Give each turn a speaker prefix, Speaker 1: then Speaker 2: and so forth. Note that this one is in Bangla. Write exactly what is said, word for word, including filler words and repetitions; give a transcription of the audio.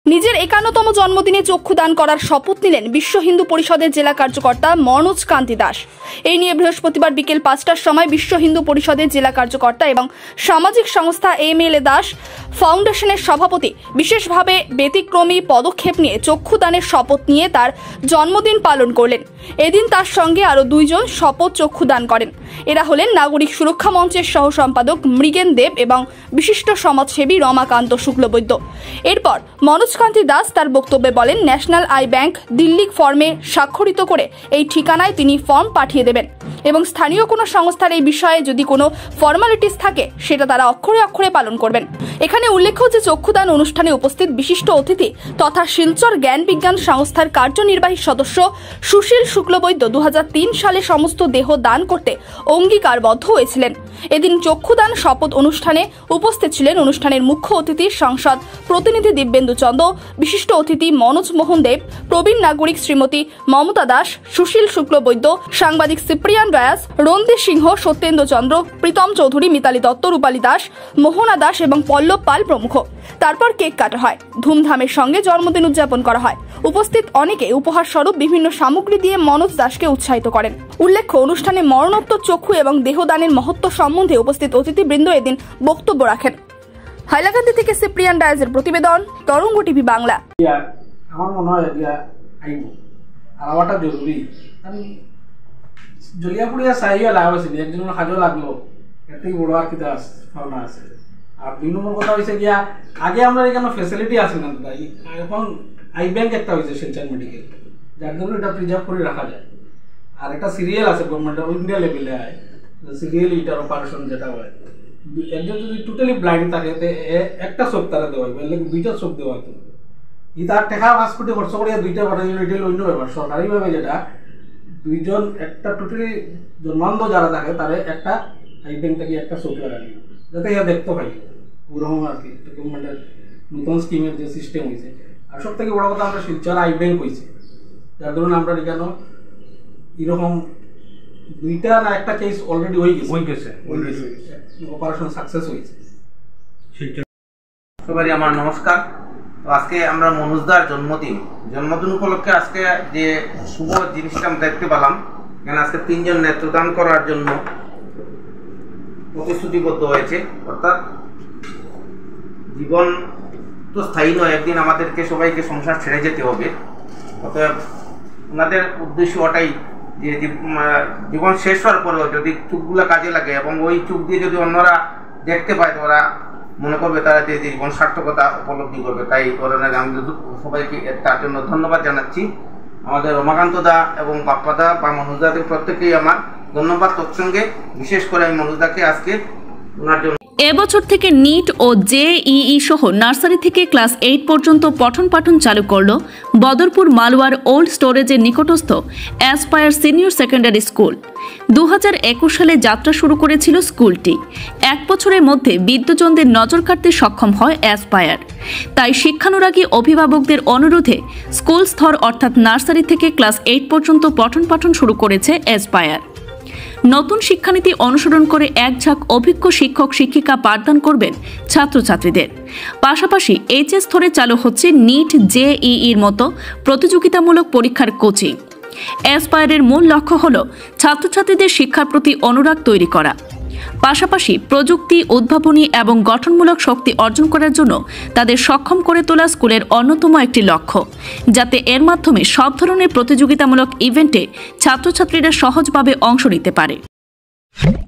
Speaker 1: নিজের একান্নতম জন্মদিনে চক্ষুদান করার শপথ নিলেন বিশ্ব হিন্দু পরিষদের জেলা কার্যকর্তা মনোজ কান্তি দাস। এই নিয়ে বৃহস্পতিবার বিকেল পাঁচটার সময় বিশ্ব হিন্দু পরিষদের জেলা কার্যকর্তা এবং সামাজিক সংস্থা এম এল এ দাস ফাউন্ডেশনের সভাপতি বিশেষভাবে ব্যতিক্রমী পদক্ষেপ নিয়ে চক্ষুদানের শপথ নিয়ে তার জন্মদিন পালন করলেন। এদিন তার সঙ্গে আরও দুইজন শপথ চক্ষুদান করেন। এরা হলেন নাগরিক সুরক্ষা মঞ্চের সহ সম্পাদক মৃগেন দেব এবং বিশিষ্ট সমাজসেবী রমাকান্ত শুক্লবৈদ্য। এরপর মনোজ কান্তি দাস তার বক্তব্যে বলেন, ন্যাশনাল আই ব্যাংক দিল্লি ফর্মে স্বাক্ষরিত করে এই ঠিকানায় তিনি ফর্ম পাঠিয়ে দেবেন এবং স্থানীয় কোনো সংস্থার এই বিষয়ে যদি কোনো ফর্মালিটিস থাকে সেটা তারা অক্ষরে অক্ষরে পালন করবেন। এখানে উল্লেখ্য যে চক্ষুদান অনুষ্ঠানে উপস্থিত বিশিষ্ট অতিথি তথা শিলচর জ্ঞান বিজ্ঞান সংস্থার কার্যনির্বাহী সদস্য সুশীল শুক্লবৈদ্য দু হাজার তিন সালে সমস্ত দেহ দান করতে অঙ্গীকারবদ্ধ হয়েছিলেন। এদিন চক্ষুদান শপথ অনুষ্ঠানে উপস্থিত ছিলেন অনুষ্ঠানের মুখ্য অতিথি সংসদ প্রতিনিধি দিব্যেন্দু চন্দ্র, বিশিষ্ট অতিথি মনোজ মোহন দেব, প্রবীণ নাগরিক শ্রীমতী মমতা দাস, সুশীল শুক্লবৈদ্য, সাংবাদিক সিপ্রিয়ান রায়াস, রন্দি সিংহ, সত্যেন্দ্র চন্দ্র, প্রীতম চৌধুরী, মিতালি দত্ত, রূপালী দাস, মোহনা দাস এবং পল্লব পাল প্রমুখ। তারপর কেক কাটা হয়। ধুমধামের সঙ্গে জন্মদিন উদযাপন করা হয়। উপস্থিত অনেকে উপহার স্বরূপ বিভিন্ন সামগ্রী দিয়ে মনোজ দাসকে উৎসাহিত করেন। উল্লেখ্য, অনুষ্ঠানে মরণোত্তর চক্ষু এবং দেহদানের মহত্ব সম্বন্ধে উপস্থিত অতিথিবৃন্দ এদিন বক্তব্য রাখেন। হাইলাকান্দি থেকে সিপ্রিয়ান রায়াসের প্রতিবেদন, তরঙ্গ টিভি বাংলা।
Speaker 2: আমার মনে হয় আইব আর আমারটা জরুরি, কারণ জলিয়া পুড়িয়া চাহিয়া লাভ আছে, একজনের সাজও লাগলো, এর থেকে বড় আর কিতা ভাবনা আছে। আর দুই নম্বর কথা হয়েছে গিয়া, আগে আমরা এখানে ফেসিলিটি আছে না, এখন আই ব্যাংক একটা হয়েছে শিলচর মেডিকেল, যার জন্য এটা প্রিজার্ভ করে রাখা যায়। আর একটা সিরিয়াল আছে গভর্নমেন্ট অফ ইন্ডিয়া লেভেলে হয়, সিরিয়াল ইটার অপারেশন যেটা হয়, একজন যদি টোটালি ব্লাইন্ড থাকে একটা চোখ তারা দেওয়া হবে, দুইটা চোখ দেওয়া হতো। ই তার টেকা পাঁচ কোটি খরচ করিয়া দুইটা পাঠাইল, এটা অন্য ব্যাপার। সরকারিভাবে যেটা দুইজন একটা টোটালি জন্মান্ধ যারা থাকে তারে একটা আই ব্যাংক থেকে একটা চোখ লাগানি, যাতে ইয়া দেখতে পাই ওরকম আর কি। গভর্নমেন্টের নতুন স্কিমের যে সিস্টেম হয়েছে। আর সব থেকে বড় কথা, আমরা শিলচর আই ব্যাংক হয়েছে, যার ধরুন আমরা এখানে এরকম দুইটা না একটা কেস অলরেডি হয়ে গেছে, হয়ে গেছে অপারেশন সাকসেস হয়েছে।
Speaker 3: সবারই আমার নমস্কার। তো আজকে আমরা মনোজদার জন্মদিন জন্মদিন উপলক্ষে আজকে যে শুভ জিনিসটা আমরা দেখতে পেলাম, এখানে আজকে তিনজন নেত্রদান করার জন্য প্রতিশ্রুতিবদ্ধ হয়েছে। অর্থাৎ জীবন তো স্থায়ী নয়, একদিন আমাদেরকে সবাইকে সংসার ছেড়ে যেতে হবে। অতএব ওনাদের উদ্দেশ্য ওটাই যে জীবন শেষ হওয়ার পরেও যদি চোখগুলো কাজে লাগে এবং ওই চোখ দিয়ে যদি অন্যরা দেখতে পায়, তো ওরা মনে করবে তারা যে জীবন সার্থকতা উপলব্ধি করবে। তাই ধরনের আমি সবাইকে তার জন্য ধন্যবাদ জানাচ্ছি। আমাদের রমাকান্ত দা এবং বাপ্পাদা বা মনোজদাকে প্রত্যেকেই আমার ধন্যবাদ। তৎসঙ্গে বিশেষ করে আমি মনোজদাকে আজকে ওনার জন্য
Speaker 4: এবছর থেকে নিট ও জেইই সহ নার্সারি থেকে ক্লাস এইট পর্যন্ত পঠন পাঠন চালু করল বদরপুর মালওয়ার ওল্ড স্টোরেজের নিকটস্থ অ্যাসপায়ার সিনিয়র সেকেন্ডারি স্কুল। দু হাজার একুশ সালে যাত্রা শুরু করেছিল স্কুলটি। এক বছরের মধ্যে বিদ্যুৎজনদের নজর কাটতে সক্ষম হয় অ্যাসপায়ার। তাই শিক্ষানুরাগী অভিভাবকদের অনুরোধে স্কুল স্তর অর্থাৎ নার্সারি থেকে ক্লাস এইট পর্যন্ত পঠন পাঠন শুরু করেছে অ্যাসপায়ার। নতুন শিক্ষানীতি অনুসরণ করে এক ঝাঁক অভিজ্ঞ শিক্ষক শিক্ষিকা পাঠদান করবেন ছাত্রছাত্রীদের। পাশাপাশি এইচএস স্তরে চালু হচ্ছে নিট জেইইর মতো প্রতিযোগিতামূলক পরীক্ষার কোচিং। অ্যাসপায়ারের মূল লক্ষ্য হল ছাত্রছাত্রীদের শিক্ষার প্রতি অনুরাগ তৈরি করা, পাশাপাশি প্রযুক্তি, উদ্ভাবনী এবং গঠনমূলক শক্তি অর্জন করার জন্য তাদের সক্ষম করে তোলা স্কুলের অন্যতম একটি লক্ষ্য, যাতে এর মাধ্যমে সব ধরনের প্রতিযোগিতামূলক ইভেন্টে ছাত্রছাত্রীরা সহজভাবে অংশ নিতে পারে।